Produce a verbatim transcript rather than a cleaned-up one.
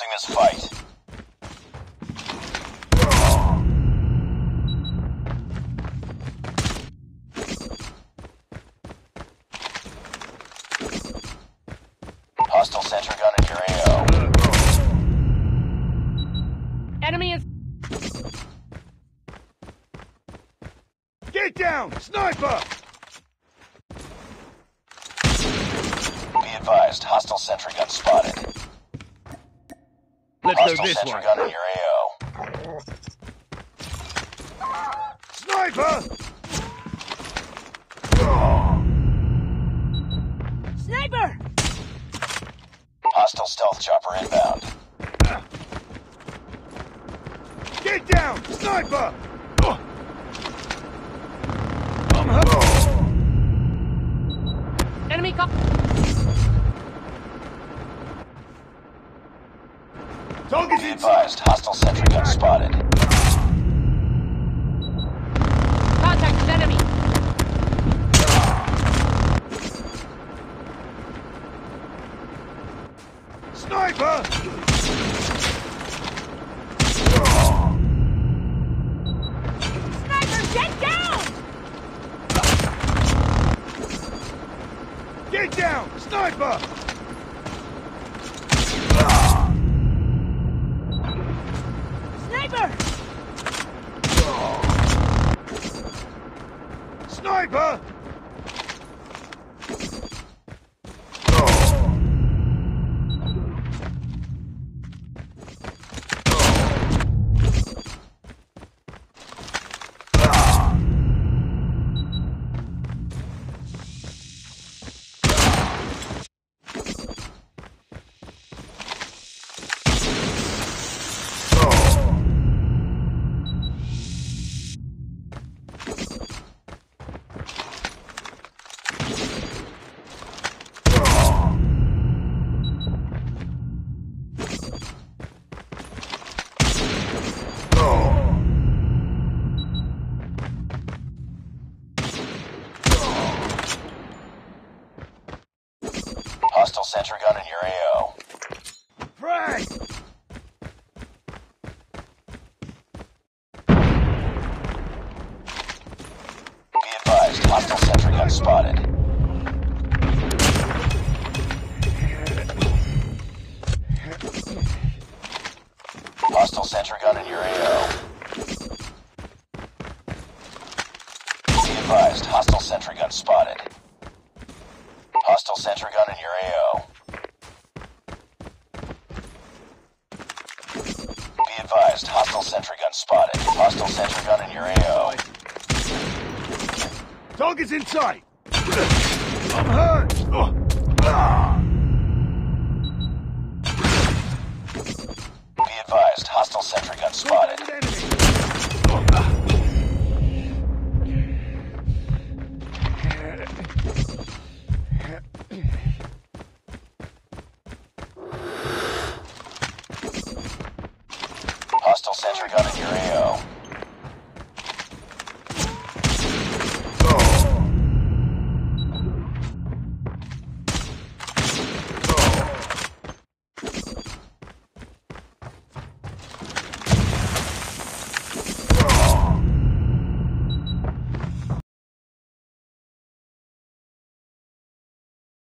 losing this fight. Hostile sentry gun in your A O. Enemy is... Get down! Sniper! Be advised, hostile sentry gun spotted. Let's Hostile go this sentry way. gun in your A O. Sniper! Sniper! Hostile stealth chopper inbound. Get down! Sniper! I'm hurt! Enemy cop... Target's Be inside! advised, hostile sentry gun spotted. Contact with enemy! Sniper! Sniper, get down! Get down! Sniper! Sniper! Sniper! Hostile sentry gun in your A O. Frag! Be advised, hostile sentry gun spotted. Hostile sentry gun in your A O. Be advised, hostile sentry gun spotted. Hostile sentry gun in your A O. Be advised, hostile sentry gun spotted. Hostile sentry gun in your A O. Target's in sight! I'm hurt!